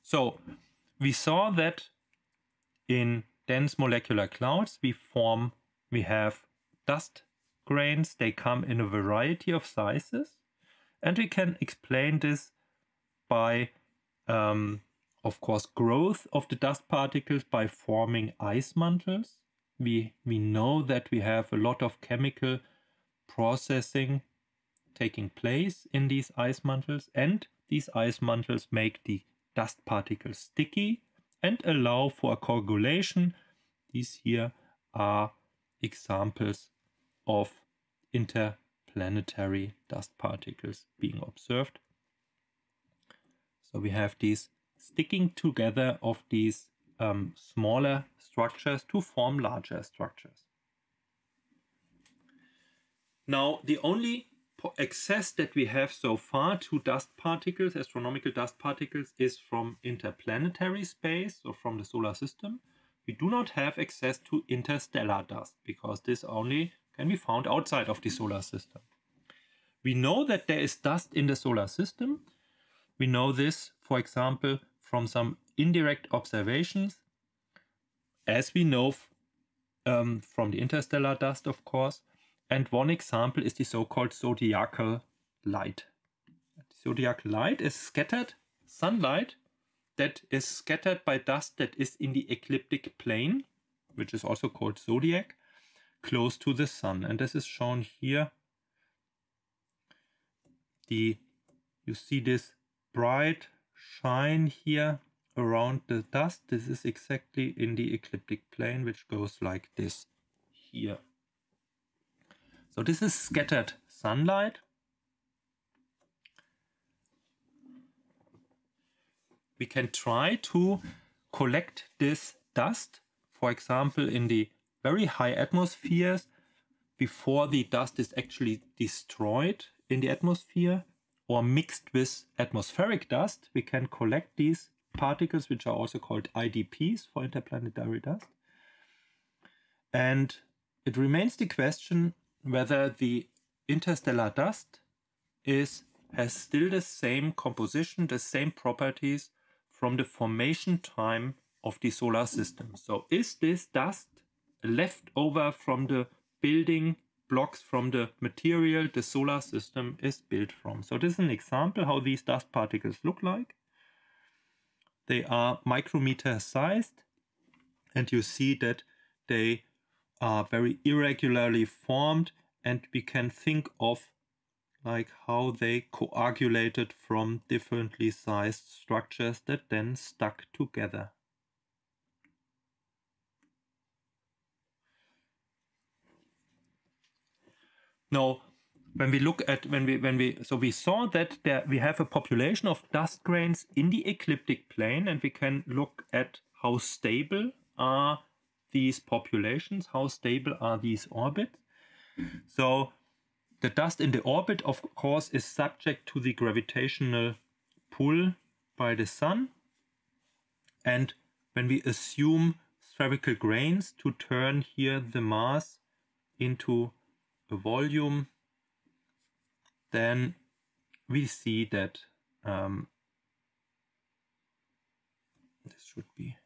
So we saw that in dense molecular clouds we have dust grains. They come in a variety of sizes, and we can explain this by of course growth of the dust particles by forming ice mantles. We know that we have a lot of chemical processing taking place in these ice mantles, and these ice mantles make the dust particles sticky and allow for coagulation. These here are examples of interplanetary dust particles being observed. So we have these sticking together of these smaller structures to form larger structures. Now, the only access that we have so far to dust particles, astronomical dust particles, is from interplanetary space or from the solar system. We do not have access to interstellar dust because this only can be found outside of the solar system. We know that there is dust in the solar system. We know this, for example, from some indirect observations, as we know from the interstellar dust, of course. And one example is the so-called zodiacal light. The zodiacal light is scattered sunlight that is scattered by dust that is in the ecliptic plane, which is also called zodiac, close to the sun. And this is shown here. You see this bright shine here around the dust. This is exactly in the ecliptic plane, which goes like this here. So this is scattered sunlight. We can try to collect this dust, for example, in the very high atmospheres before the dust is actually destroyed in the atmosphere or mixed with atmospheric dust. We can collect these particles, which are also called IDPs for interplanetary dust. And it remains the question whether the interstellar dust has still the same composition, the same properties from the formation time of the solar system. So is this dust left over from the building blocks, from the material the solar system is built from? So this is an example how these dust particles look like. They are micrometer sized, and you see that they are very irregularly formed, and we can think of like how they coagulated from differently sized structures that then stuck together. Now, when we look at so we saw that we have a population of dust grains in the ecliptic plane, and we can look at how stable are these populations, how stable are these orbits. So the dust in the orbit, of course, is subject to the gravitational pull by the sun. And when we assume spherical grains to turn here the mass into a volume, then we see that this should be.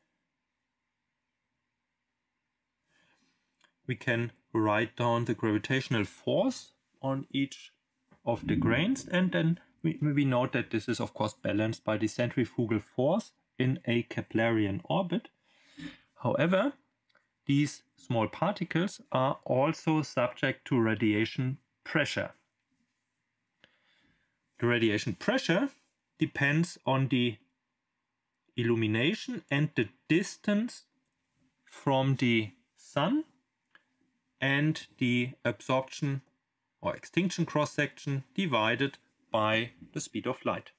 We can write down the gravitational force on each of the grains, and then we note that this is of course balanced by the centrifugal force in a Keplerian orbit. However, these small particles are also subject to radiation pressure. The radiation pressure depends on the illumination and the distance from the sun and the absorption or extinction cross-section divided by the speed of light.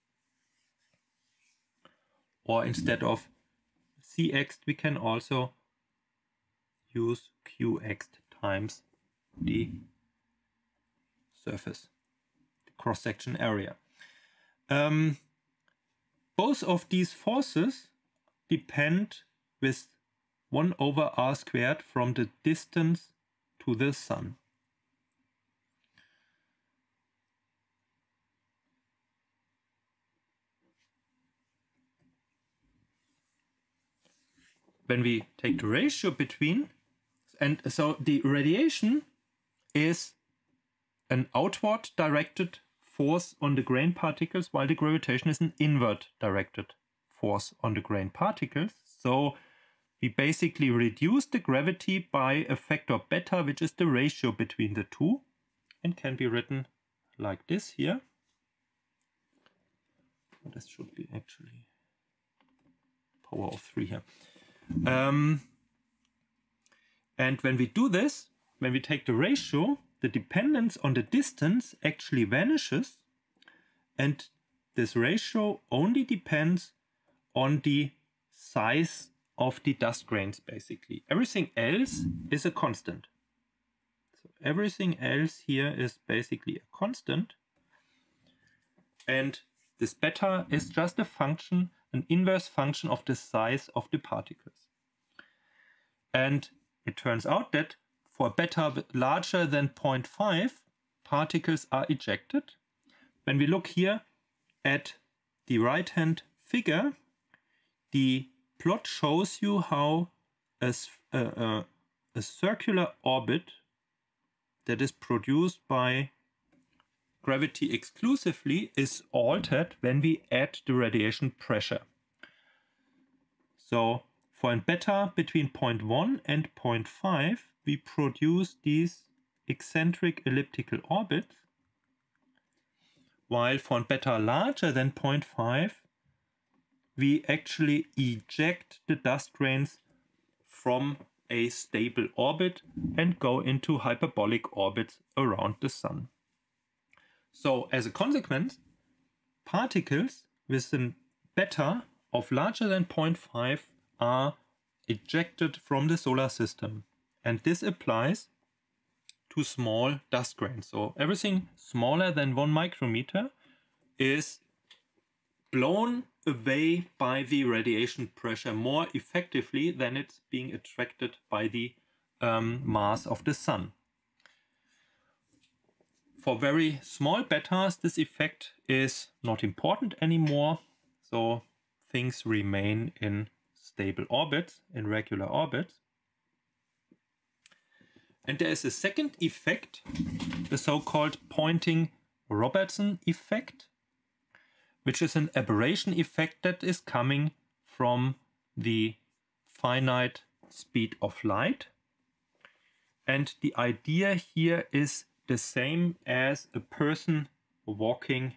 Or instead of Cx, we can also use Qx times the surface, the cross-section area. Both of these forces depend with 1 over r squared from the distance to the sun. when we take the ratio between, and so the radiation is an outward directed force on the grain particles, while the gravitation is an inward directed force on the grain particles. So we basically reduce the gravity by a factor beta, which is the ratio between the two, and can be written like this here. This should be actually power of 3 here. And when we do this, when we take the ratio, the dependence on the distance actually vanishes, and this ratio only depends on the size of the dust grains, basically. Everything else is a constant. So everything else here is basically a constant, and this beta is just a function, an inverse function of the size of the particles. And it turns out that for beta larger than 0.5, particles are ejected. When we look here at the right-hand figure, the plot shows you how a circular orbit that is produced by gravity exclusively is altered when we add the radiation pressure. So for in beta between 0.1 and 0.5, we produce these eccentric elliptical orbits, while for in beta larger than 0.5, we actually eject the dust grains from a stable orbit and go into hyperbolic orbits around the Sun. So as a consequence, particles with a beta of larger than 0.5 are ejected from the solar system. And this applies to small dust grains. So everything smaller than 1 micrometer is blown away by the radiation pressure more effectively than it's being attracted by the mass of the Sun. For very small betas, this effect is not important anymore, so things remain in stable orbits, in regular orbits. And there is a second effect, the so-called Poynting-Robertson effect, which is an aberration effect that is coming from the finite speed of light. And the idea here is the same as a person walking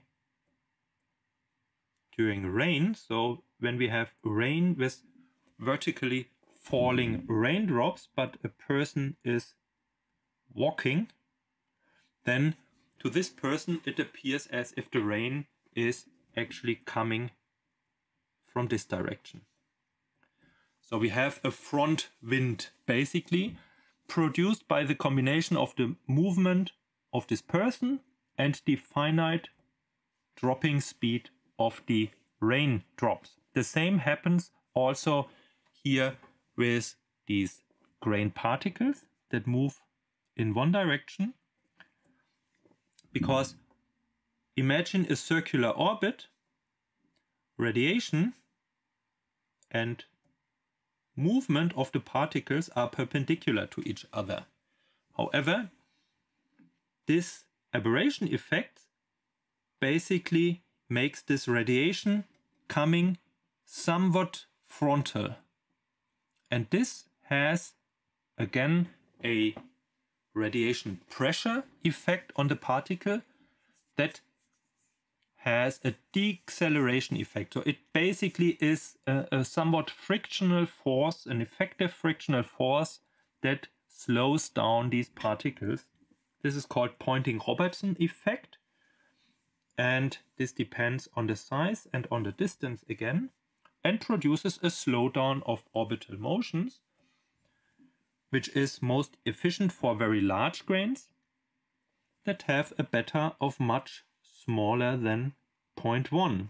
during rain. So when we have rain with vertically falling raindrops, but a person is walking, then to this person it appears as if the rain is actually coming from this direction. So we have a front wind basically produced by the combination of the movement of this person and the finite dropping speed of the raindrops. The same happens also here with these grain particles that move in one direction, because imagine a circular orbit, radiation and movement of the particles are perpendicular to each other. However, this aberration effect basically makes this radiation coming somewhat frontal. And this has again a radiation pressure effect on the particle that has a deceleration effect. So it basically is a somewhat frictional force, an effective frictional force that slows down these particles. This is called Poynting-Robertson effect. And this depends on the size and on the distance again, and produces a slowdown of orbital motions, which is most efficient for very large grains that have a beta of much smaller than 0.1.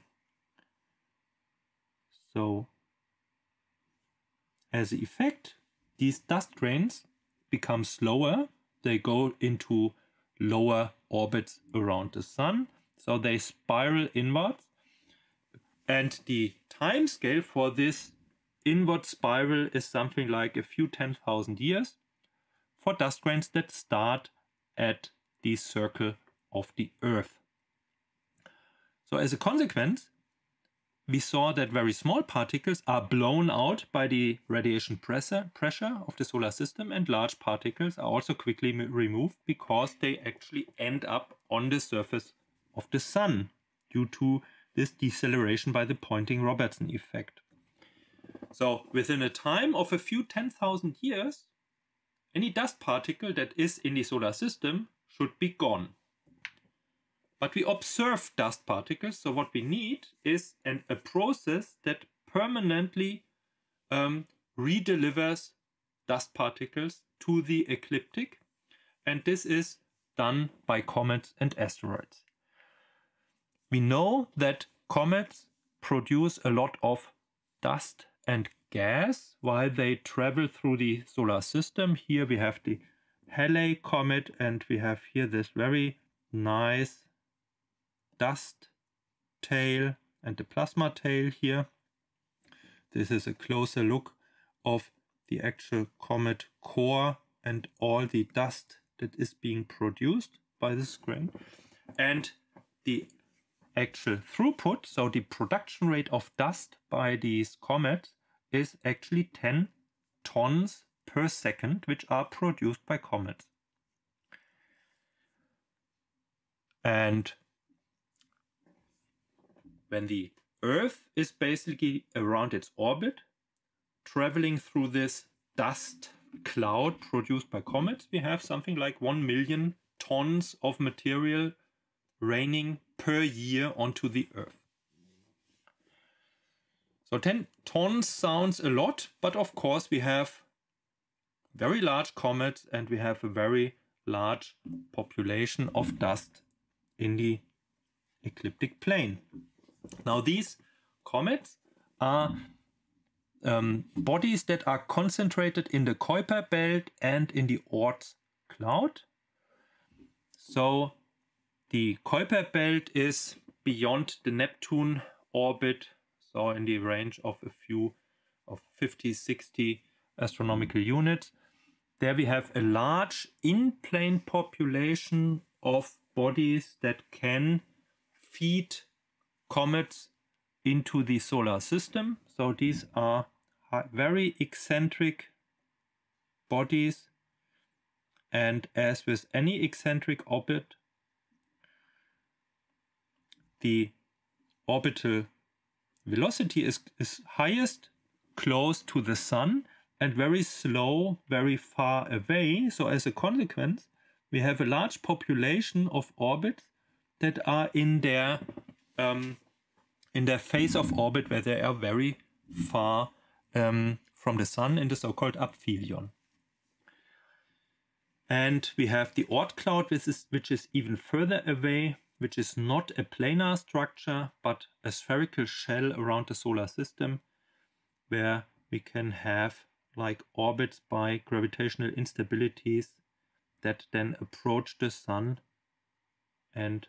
So as an effect, these dust grains become slower. They go into lower orbits around the Sun. So they spiral inwards. And the time scale for this inward spiral is something like a few 10,000 years for dust grains that start at the circle of the Earth. So as a consequence, we saw that very small particles are blown out by the radiation pressure of the solar system, and large particles are also quickly removed because they actually end up on the surface of the Sun due to this deceleration by the Poynting-Robertson effect. So within a time of a few 10,000 years, any dust particle that is in the solar system should be gone. But we observe dust particles, so what we need is a process that permanently redelivers dust particles to the ecliptic, and this is done by comets and asteroids. We know that comets produce a lot of dust and gas while they travel through the solar system. Here we have the Halley comet, and we have here this very nice dust tail and the plasma tail here. This is a closer look of the actual comet core and all the dust that is being produced by this grain. And the actual throughput, so the production rate of dust by these comets, is actually 10 tons per second, which are produced by comets. And when the Earth is basically around its orbit, traveling through this dust cloud produced by comets, we have something like 1 million tons of material raining per year onto the Earth. So 10 tons sounds a lot, but of course we have very large comets and we have a very large population of dust in the ecliptic plane. Now these comets are bodies that are concentrated in the Kuiper belt and in the Oort cloud. So the Kuiper belt is beyond the Neptune orbit, so in the range of a few of 50-60 astronomical units. There we have a large in-plane population of bodies that can feed comets into the solar system. So these are very eccentric bodies, and as with any eccentric orbit, the orbital velocity is highest close to the Sun and very slow very far away. So as a consequence, we have a large population of orbits that are in their phase of orbit where they are very far from the Sun in the so-called aphelion. And we have the Oort cloud, which is even further away, which is not a planar structure, but a spherical shell around the solar system, where we can have like orbits by gravitational instabilities that then approach the Sun and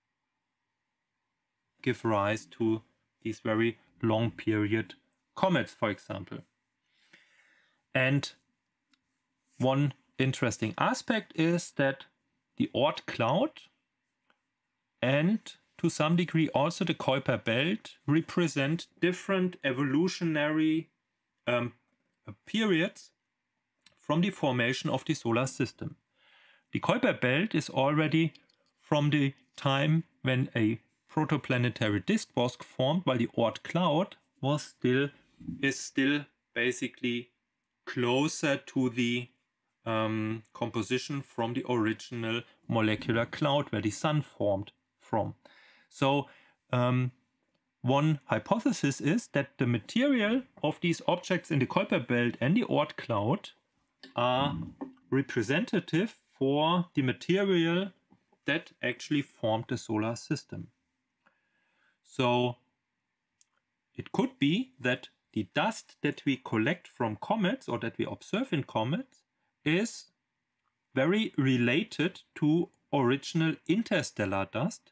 give rise to these very long period comets, for example. And one interesting aspect is that the Oort cloud and to some degree also the Kuiper belt represent different evolutionary periods from the formation of the solar system. The Kuiper belt is already from the time when a protoplanetary disk was formed, while the Oort cloud is still basically closer to the composition from the original molecular cloud where the Sun formed from. So one hypothesis is that the material of these objects in the Kuiper belt and the Oort cloud are representative for the material that actually formed the solar system. So it could be that the dust that we collect from comets or that we observe in comets is very related to original interstellar dust.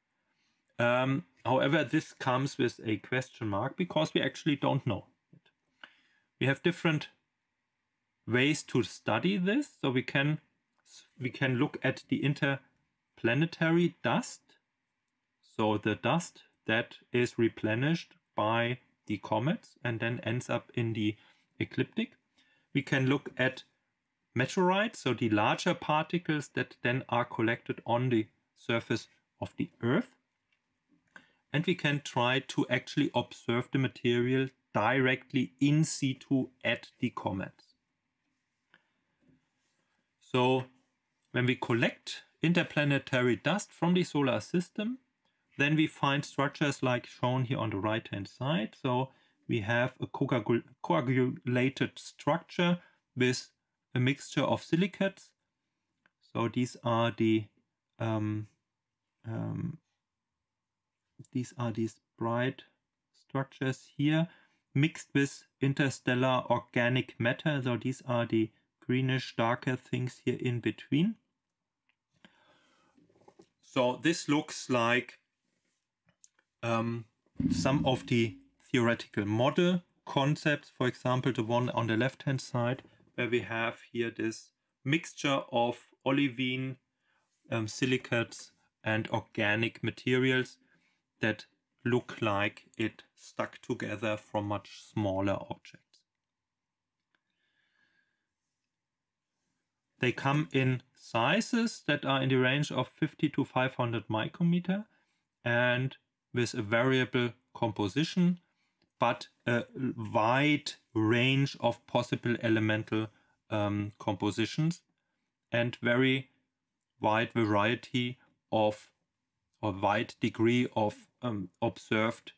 However, this comes with a question mark because we actually don't know it. we have different ways to study this. So we can look at the interplanetary dust, so the dust that is replenished by the comets and then ends up in the ecliptic. We can look at meteorites, so the larger particles that then are collected on the surface of the Earth. And we can try to actually observe the material directly in situ at the comets. So when we collect interplanetary dust from the solar system, then we find structures like shown here on the right hand side. So we have a coagulated structure with a mixture of silicates. So these are these bright structures here mixed with interstellar organic matter. So these are the greenish darker things here in between. So this looks like some of the theoretical model concepts, for example, the one on the left hand side, where we have here this mixture of olivine, silicates and organic materials that look like it stuck together from much smaller objects. They come in sizes that are in the range of 50 to 500 micrometer and with a variable composition, but a wide range of possible elemental compositions and very wide variety of, or wide degree of observed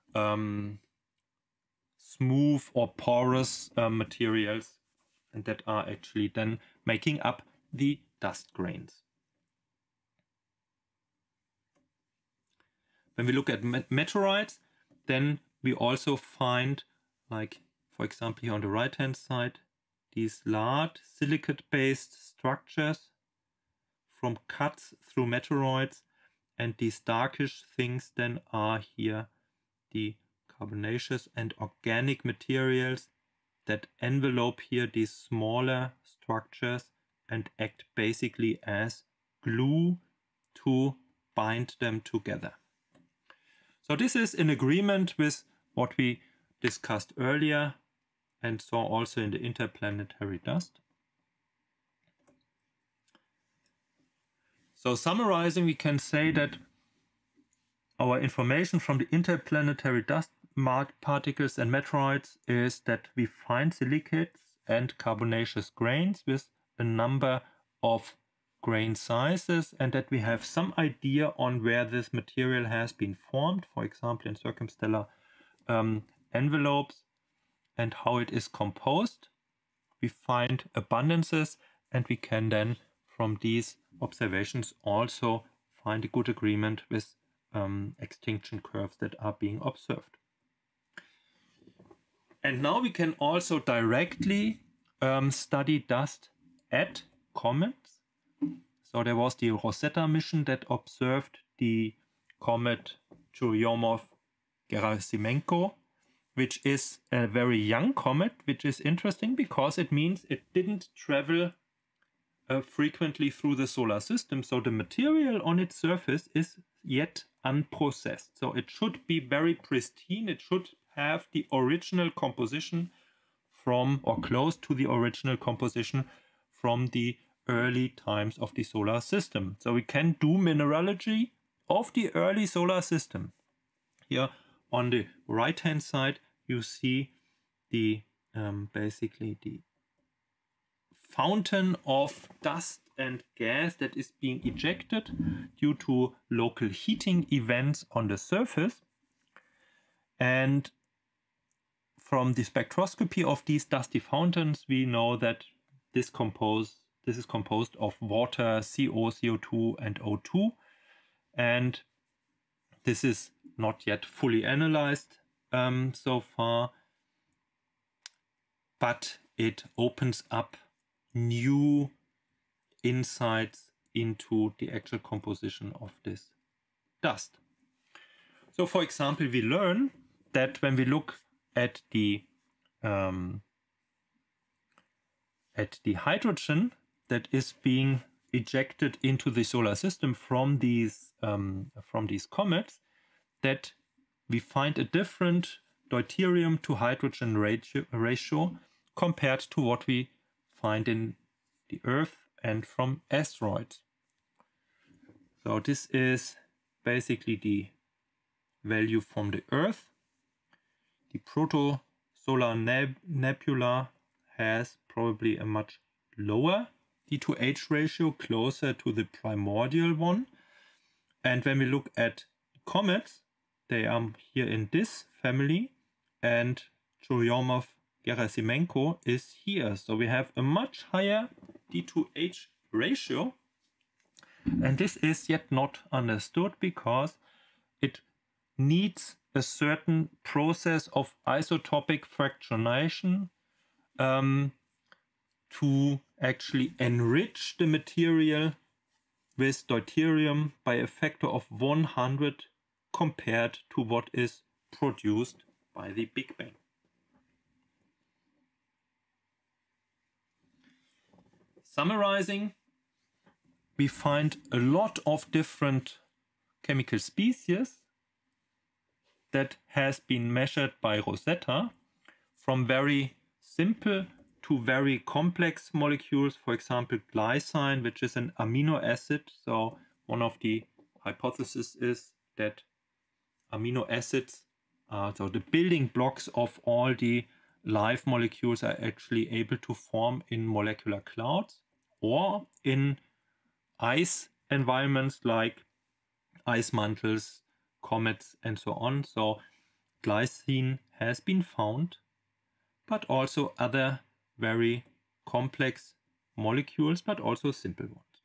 smooth or porous materials, and that are actually then making up the dust grains. When we look at meteorites, then we also find, like for example here on the right hand side, these large silicate-based structures from cuts through meteoroids, and these darkish things then are here the carbonaceous and organic materials that envelope here these smaller structures and act basically as glue to bind them together. So this is in agreement with what we discussed earlier and saw also in the interplanetary dust. So summarizing, we can say that our information from the interplanetary dust particles and meteorites is that we find silicates and carbonaceous grains with a number of grain sizes, and that we have some idea on where this material has been formed, for example in circumstellar envelopes, and how it is composed. We find abundances, and we can then from these observations also find a good agreement with extinction curves that are being observed. And now we can also directly study dust at comets. So there was the Rosetta mission that observed the comet Churyumov-Gerasimenko, which is a very young comet, which is interesting because it means it didn't travel frequently through the solar system. So the material on its surface is yet unprocessed. So it should be very pristine. It should have the original composition from, or close to the original composition from the early times of the solar system. So we can do mineralogy of the early solar system. Here on the right hand side you see the basically the fountain of dust and gas that is being ejected due to local heating events on the surface. And from the spectroscopy of these dusty fountains, we know that this is composed of water, CO, CO2 and O2. And this is not yet fully analyzed so far, but it opens up new insights into the actual composition of this dust. So for example, we learn that when we look at the at the hydrogen that is being ejected into the solar system from these comets, that we find a different deuterium to hydrogen ratio compared to what we find in the Earth and from asteroids. So this is basically the value from the Earth. The protosolar nebula has probably a much lower D/H ratio, closer to the primordial one. And when we look at comets, they are here in this family, and Churyumov-Gerasimenko is here. So we have a much higher D/H ratio. And this is yet not understood because it needs a certain process of isotopic fractionation to actually enrich the material with deuterium by a factor of 100 compared to what is produced by the Big Bang. Summarizing, we find a lot of different chemical species that has been measured by Rosetta, from very simple to very complex molecules, for example glycine, which is an amino acid. So one of the hypotheses is that amino acids, so the building blocks of all the live molecules, are actually able to form in molecular clouds or in ice environments like ice mantles, comets, and so on. So glycine has been found, but also other very complex molecules, but also simple ones.